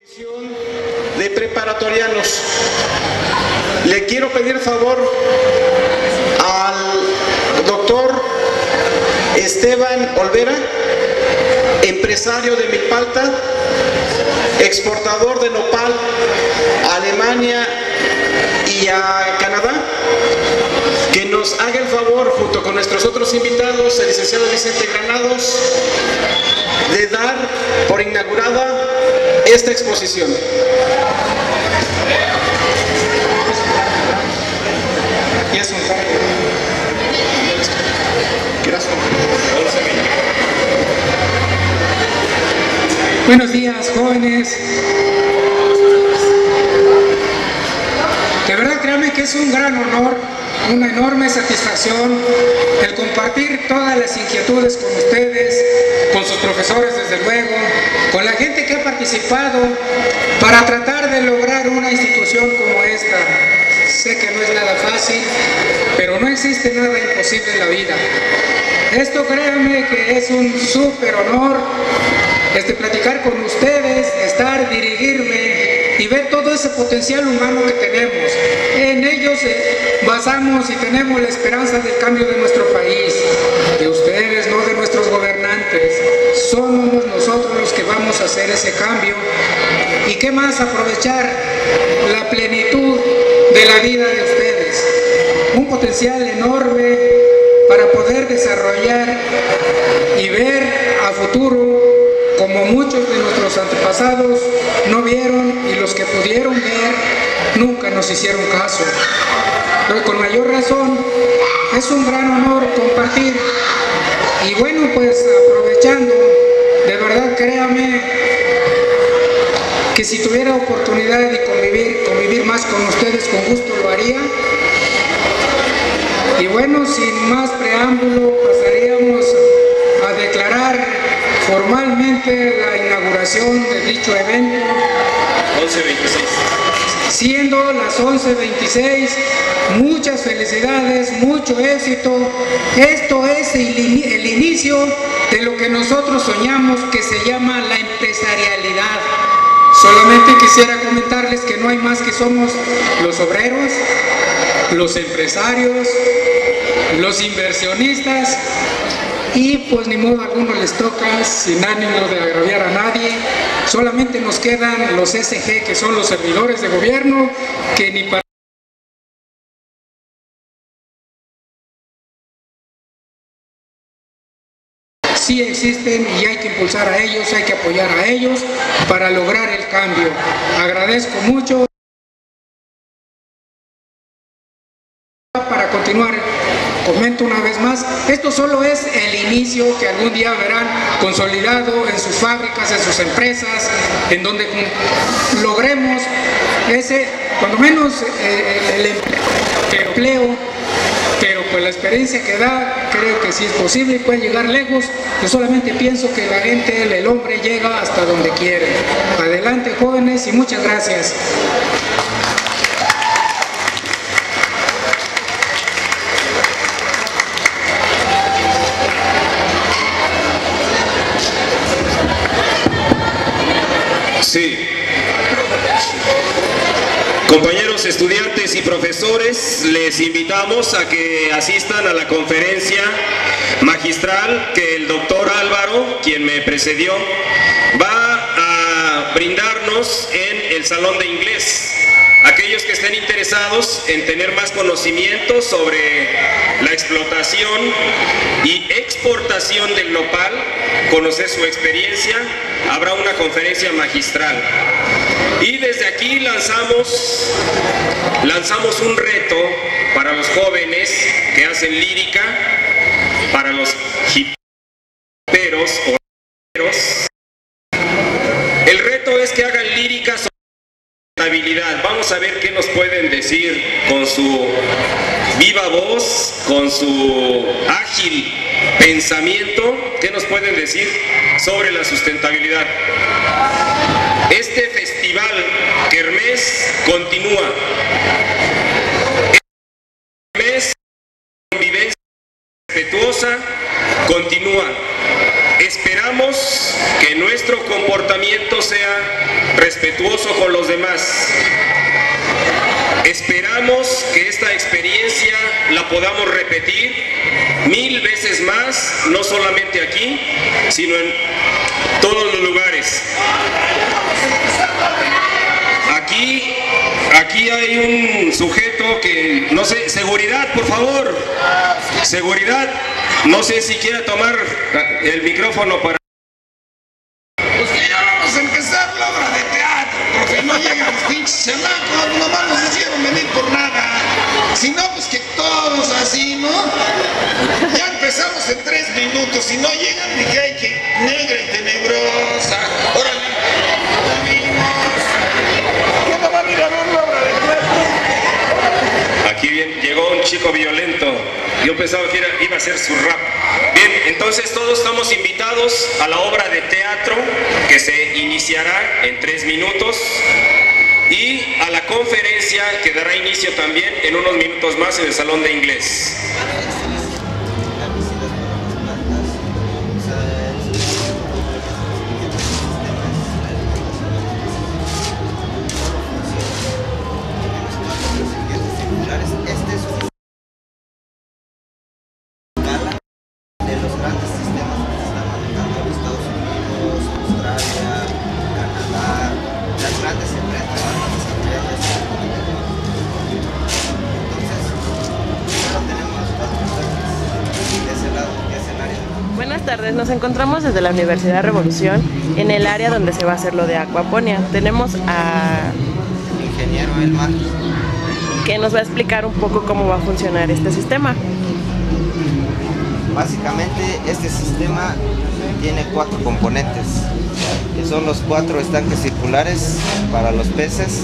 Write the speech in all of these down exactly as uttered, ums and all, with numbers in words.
De preparatorianos, le quiero pedir favor al doctor Esteban Olvera, empresario de Milpalta, exportador de nopal a Alemania y a Canadá, que nos haga el favor, junto con nuestros otros invitados, el licenciado Vicente Granados, de dar por inaugurada esta exposición. Buenos días, jóvenes. De verdad, créanme que es un gran honor, una enorme satisfacción el compartir todas las inquietudes con ustedes, con sus profesores desde luego, con la gente que ha participado para tratar de lograr una institución como esta. Sé que no es nada fácil, pero no existe nada imposible en la vida. Esto, créanme que es un súper honor este, platicar con ustedes, estar, dirigirme y ver todo ese potencial humano que tenemos. En ellos eh, basamos y tenemos la esperanza del cambio de nuestro país, de ustedes, no de nuestros gobernantes. Somos nosotros los que vamos a hacer ese cambio. ¿Y qué más? Aprovechar la plenitud de la vida de ustedes. Un potencial enorme para poder desarrollar y ver a futuro como muchos de nuestros antepasados no vieron, y los que pudieron ver nunca nos hicieron caso. Pero con mayor razón es un gran honor compartir. Y bueno, pues aprovechando, de verdad créame que si tuviera oportunidad de convivir, convivir más con ustedes, con gusto lo haría. Y bueno, sin más preámbulo, pasaríamos a declarar formalmente la inauguración de dicho evento. once veintiséis. Siendo las once veintiséis, muchas felicidades, mucho éxito. Esto es el, el inicio de lo que nosotros soñamos, que se llama la empresarialidad. Solamente quisiera comentarles que no hay más que somos los obreros, los empresarios, los inversionistas, y pues ni modo alguno les toca, sin ánimo de agraviar a nadie. Solamente nos quedan los S G, que son los servidores de gobierno, que ni para sí existen y hay que impulsar a ellos, hay que apoyar a ellos para lograr el cambio. Agradezco mucho. Para continuar, comento una vez más, esto solo es el inicio, que algún día verán consolidado en sus fábricas, en sus empresas, en donde logremos ese, cuando menos eh, el empleo, pero pues la experiencia que da, creo que sí es posible y puede llegar lejos. Yo solamente pienso que la gente, el, el hombre llega hasta donde quiere. Adelante, jóvenes, y muchas gracias. Sí. Compañeros estudiantes y profesores, les invitamos a que asistan a la conferencia magistral que el doctor Álvaro, quien me precedió, va a brindarnos en el salón de inglés. Aquellos que estén interesados en tener más conocimiento sobre la explotación y exportación del nopal, conocer su experiencia, habrá una conferencia magistral. Y desde aquí lanzamos, lanzamos un reto para los jóvenes que hacen lírica, para los hiperos o raperos. El reto es que hagan lírica sobre habilidad. Vamos a ver qué nos pueden decir con su viva voz, con su ágil pensamiento, qué nos pueden decir sobre la sustentabilidad. Este festival Kermés continúa. Kermés, convivencia respetuosa, continúa. Esperamos que nuestro comportamiento sea respetuoso con los demás. Esperamos que esta experiencia la podamos repetir mil veces más, no solamente aquí, sino en todos los lugares. Aquí, aquí hay un sujeto que, no sé, seguridad, por favor, seguridad, no sé si quiera tomar el micrófono para... Pues que ya vamos a empezar la obra de teatro, profe, no llegan los pinches chamacos, nomás nos hicieron venir por nada. Si no, pues que todos así, ¿no? Ya empezamos en tres minutos, si no llegan, dije, ay, que negra y tenebrosa. Órale, ya vimos. ¿Quién no va a ir a ver la obra de teatro? Aquí bien, llegó un chico violento. Yo pensaba que era, iba a ser su rap. Bien, entonces todos estamos invitados a la obra de teatro que se iniciará en tres minutos y a la conferencia que dará inicio también en unos minutos más en el salón de inglés. Buenas tardes, nos encontramos desde la Universidad Revolución en el área donde se va a hacer lo de acuaponia. Tenemos a... ingeniero Elmar, que nos va a explicar un poco cómo va a funcionar este sistema. Básicamente este sistema tiene cuatro componentes, que son los cuatro estanques circulares para los peces,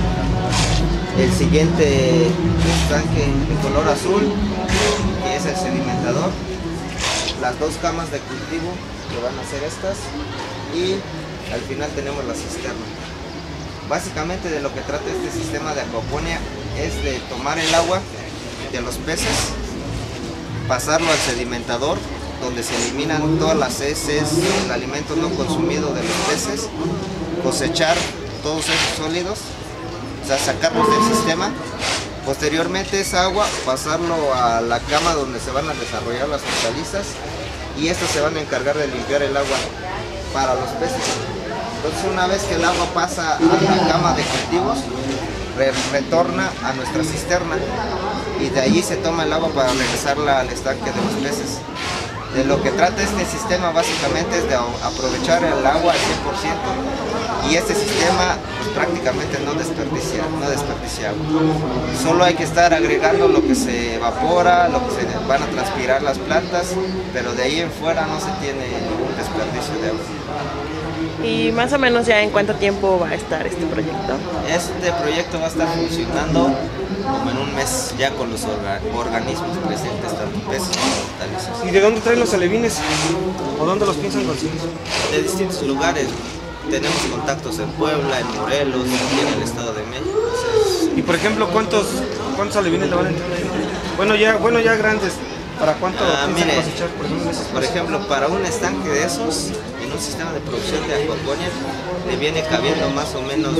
el siguiente estanque de color azul, que es el sedimentador, las dos camas de cultivo, que van a ser estas, y al final tenemos la cisterna. Básicamente de lo que trata este sistema de acuaponia es de tomar el agua de los peces, pasarlo al sedimentador, donde se eliminan todas las heces, el alimento no consumido de los peces, cosechar todos esos sólidos, o sea, sacarlos del sistema. Posteriormente esa agua pasarlo a la cama donde se van a desarrollar las hortalizas y estas se van a encargar de limpiar el agua para los peces. Entonces una vez que el agua pasa a la cama de cultivos, re retorna a nuestra cisterna y de allí se toma el agua para regresarla al estanque de los peces. De lo que trata este sistema básicamente es de aprovechar el agua al cien por ciento y este sistema pues, prácticamente no desperdicia, no desperdicia agua. Solo hay que estar agregando lo que se evapora, lo que se van a transpirar las plantas, pero de ahí en fuera no se tiene ningún desperdicio de agua. ¿Y más o menos ya en cuánto tiempo va a estar este proyecto? Este proyecto va a estar funcionando como en un mes ya con los orga organismos presentes, tanto peces como hortalizas. ¿Y de dónde traen los alevines? ¿O dónde los piensan conseguir? De distintos lugares. Tenemos contactos en Puebla, en Morelos, aquí en el Estado de México. Entonces, y por ejemplo, ¿cuántos, cuántos alevines le van a entrar ahí? Bueno, ya, bueno, ya grandes. ¿Para cuánto ah, piensan mire, cosechar? Por ejemplo, por ejemplo, para un estanque de esos, en un sistema de producción de acuaponia, le viene cabiendo más o menos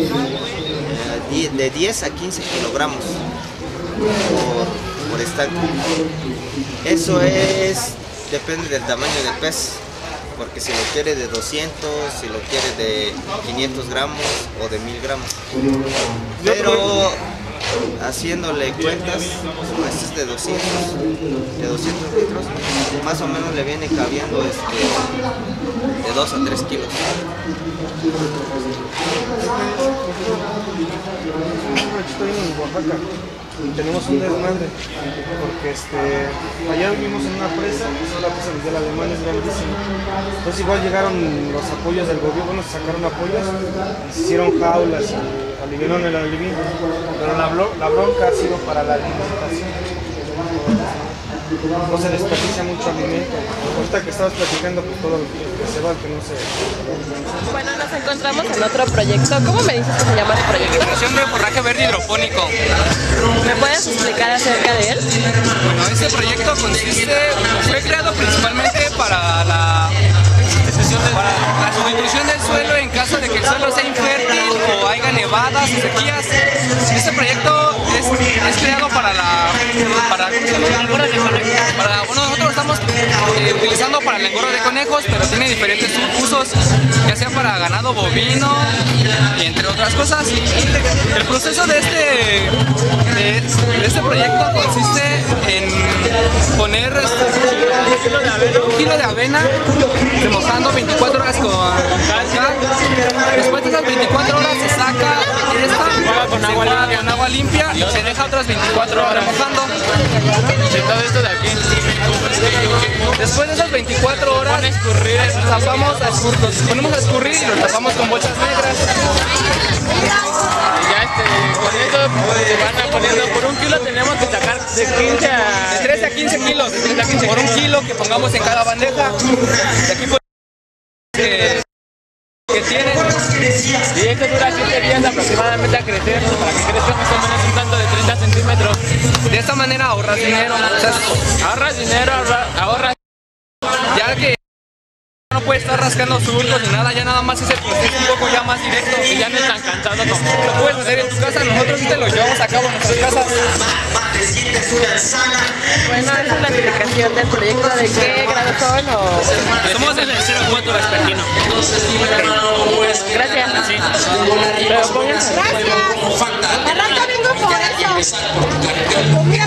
eh, de diez a quince kilogramos por, por estanque. Eso es, depende del tamaño del pez, porque si lo quiere de doscientos, si lo quiere de quinientos gramos o de mil gramos. Pero haciéndole cuentas, como este es de doscientos, de doscientos litros, más o menos le viene cabiendo este, de dos a tres kilos. Estoy en Oaxaca y tenemos un desmadre porque este, allá vivimos en una presa, la presa del alemán es grandísima. Entonces igual llegaron los apoyos del gobierno, se sacaron apoyos, se hicieron jaulas y aliviaron el alevín, pero la, la bronca ha sido para la alimentación. No se desperdicia mucho alimento. Ahorita que estabas platicando, pues todo lo que se va, que no se... Bueno, nos encontramos en otro proyecto. ¿Cómo me dices que se llama el proyecto? Extensión de forraje verde hidropónico. ¿Me puedes explicar acerca de él? Bueno, este proyecto consiste, fue creado principalmente para la ejemplo, sea infértil o haya nevadas o sequías. Este proyecto es, es creado para la... Para, para, bueno, nosotros lo estamos eh, utilizando para el engorro de conejos, pero tiene diferentes usos, ya sea para ganado bovino y entre otras cosas. El proceso de este, de, de este proyecto consiste en poner este, un kilo de avena remojando veinticuatro horas con cal. Después de esas veinticuatro horas se saca esta con agua, limpia. con agua limpia y se deja otras veinticuatro horas remojando. Todo esto de aquí. Después de esas veinticuatro horas tapamos a escurrir, los ponemos a escurrir y los tapamos con bolsas negras. Ya este, con eso se van a poniendo por un kilo, tenemos que sacar de quince a... De trece a quince kilos, de trece a quince por un kilo que pongamos en cada bandeja. De aquí por... que, que tienen. Y esto dura siete días aproximadamente a crecer, para que crezca más o menos un tanto de treinta centímetros. De esta manera ahorras dinero. O sea, ahorras dinero, ahorra, ahorras. Ya que no puede estar rascando surcos ni nada, ya nada más es el proceso un poco ya más directo Y ya no es tan cansado como... lo puedes hacer en tu casa, nosotros sí te lo llevamos a cabo en nuestras casas. Bueno, esa es la explicación del proyecto. ¿De qué grado son o...? Somos del cero cuatro vespertino. Gracias. Sí. Pero pónganse. Al rato vengo por eso.